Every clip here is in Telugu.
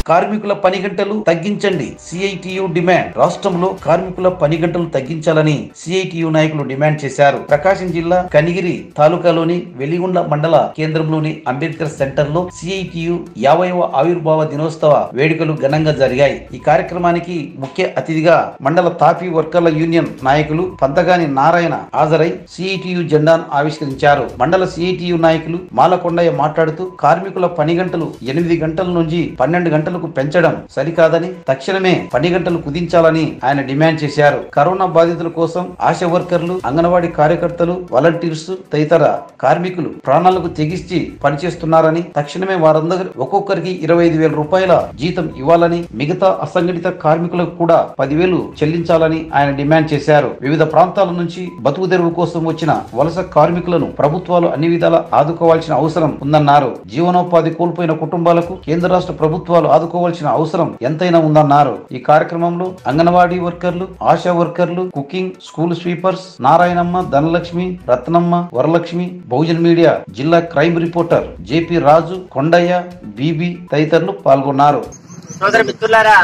కార్మికుల పని గంటలు తగ్గించండి, సిఐటియు డిమాండ్. రాష్ట్రంలో కార్మికుల పని గంటలు తగ్గించాలని సిఐటియు నాయకులు డిమాండ్ చేశారు. ప్రకాశం జిల్లా కనిగిరి తాలూకాలోని వెలిగొండ మండల కేంద్రంలోని అంబేద్కర్ సెంటర్ లో సిఐటియు 50వ ఆవిర్భావ దినోత్సవ వేడుకలు ఘనంగా జరిగాయి. ఈ కార్యక్రమానికి ముఖ్య అతిథిగా మండల తాపీ వర్కర్ల యూనియన్ నాయకులు పంతగాని నారాయణ హాజరై సిఐటియు జెండాను ఆవిష్కరించారు. మండల సిఐటియు నాయకులు మాలకొండయ్య మాట్లాడుతూ కార్మికుల పని గంటలు 8 గంటల నుంచి 12 గంటలకు పెంచడం సరికాదని, తక్షణమే పని గంటలు కుదించాలని ఆయన డిమాండ్ చేశారు. కరోనా బాధితుల కోసం ఆశా వర్కర్లు, అంగన్వాడీ కార్యకర్తలు, వాలంటీర్స్ తదితర కార్మికులు ప్రాణాలకు తెగిచ్చి పనిచేస్తున్నారని, తక్షణమే వారందరూ ఒక్కొక్కరికి 25,000 రూపాయల జీతం ఇవ్వాలని, మిగతా అసంఘటిత కార్మికులకు కూడా 10,000 చెల్లించాలని ఆయన డిమాండ్ చేశారు. వివిధ ప్రాంతాల నుంచి బతుకు తెరువు కోసం వచ్చిన వలస కార్మికులను ప్రభుత్వాలు అన్ని విధాలా ఆదుకోవాల్సిన అవసరం ఉందన్నారు. జీవనోపాధి కోల్పోయిన కుటుంబాలకు కేంద్ర రాష్ట్ర ప్రభుత్వాలు ఆదుకోవాల్సిన అవసరం ఎంతైనా ఉందన్నారు. ఈ కార్యక్రమంలో అంగన్వాడీ వర్కర్లు, ఆశా వర్కర్లు, cooking, school sweepers, Narayanamma, Dhanalakshmi, Ratnamma, Varalakshmi, Bahujan media జిల్లా crime reporter JP Raju, Kondaiah, Bibi తదితరులు పాల్గొన్నారు. సోదర మిత్రులారా,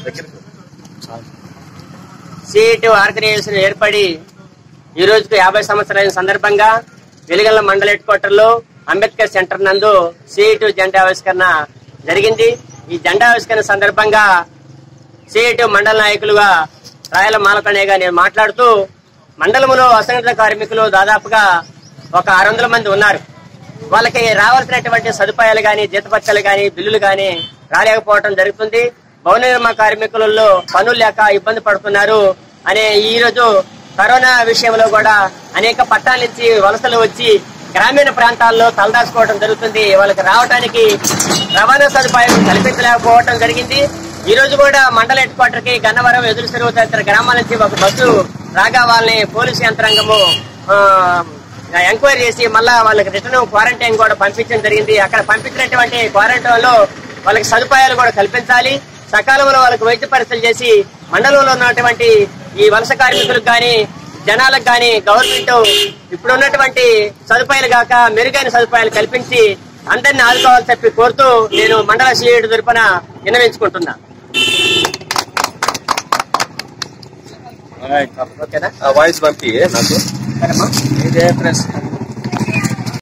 సిఐటి ఆర్గనైజేషన్ ఏర్పడి ఈ రోజుకు 50 సంవత్సరాల సందర్భంగా వెలిగొండ మండల హెడ్ క్వార్టర్ లో అంబేద్కర్ సెంటర్ నందు సిఐటి జెండా ఆవిష్కరణ జరిగింది. ఈ జెండా ఆవిష్కరణ సందర్భంగా సిఐటి మండల నాయకులుగా రాయల మాలకొండయ్య నేను మాట్లాడుతూ, మండలంలో అసంఘటిత కార్మికులు దాదాపుగా ఒక 600 మంది ఉన్నారు. వాళ్ళకి రావాల్సినటువంటి సదుపాయాలు గాని, జీతపత్యాలు గాని, బిల్లులు గాని రాలేకపోవడం జరుగుతుంది. భవన నిర్మాణ కార్మికులలో పనులు లేక ఇబ్బంది పడుతున్నారు అనే ఈ రోజు కరోనా విషయంలో కూడా అనేక పట్టాల నుంచి వలసలు వచ్చి గ్రామీణ ప్రాంతాల్లో తలదాచుకోవడం జరుగుతుంది. వాళ్ళకి రావడానికి రవాణా సదుపాయం కల్పించలేకపోవడం జరిగింది. ఈ రోజు కూడా మండల హెడ్ క్వార్టర్ కి గన్నవరం, ఎదురు చెరువు తదితర గ్రామాల నుంచి ఒక బస్సు రాగా వాళ్ళని పోలీసు యంత్రాంగము ఎంక్వైరీ చేసి మళ్ళా వాళ్ళకి రిటర్న్ క్వారంటైన్ కూడా పంపించడం జరిగింది. అక్కడ పంపించినటువంటి క్వారంటైన్ లో వాళ్ళకి సదుపాయాలు కూడా కల్పించాలి. సకాలంలో వాళ్ళకి వైద్య పరీక్షలు చేసి మండలంలో ఉన్నటువంటి ఈ వలస కార్మికులకు గాని, జనాలకు గాని గవర్నమెంట్ ఇప్పుడు ఉన్నటువంటి సదుపాయాలు కాక మెరుగైన సదుపాయాలు కల్పించి అందరినీ ఆదుకోవాలని చెప్పి కోరుతూ నేను మండల సిఐటి తరపున విన్నవించుకుంటున్నా. వాయిస్ పంపి నాకు